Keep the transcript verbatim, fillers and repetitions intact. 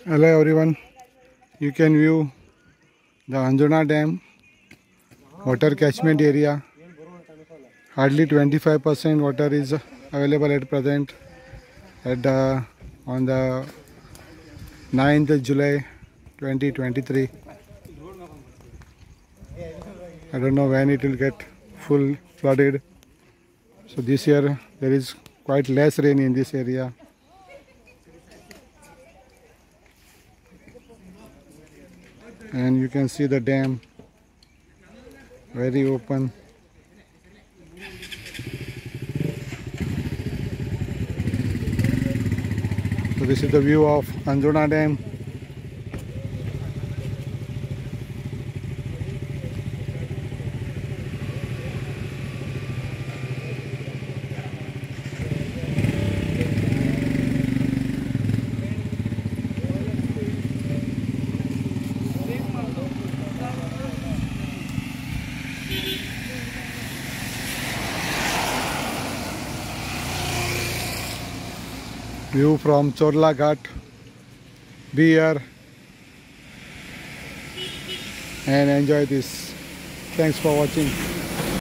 Hello everyone, you can view the Anjuna Dam water catchment area. Hardly twenty-five percent water is available at present at the, on the ninth of July twenty twenty-three. I don't know when it will get full flooded. So this year there is quite less rain in this area. And you can see the dam very open. So this is the view of Anjuna Dam. View from Chorla Ghat. Be here and enjoy this. Thanks for watching.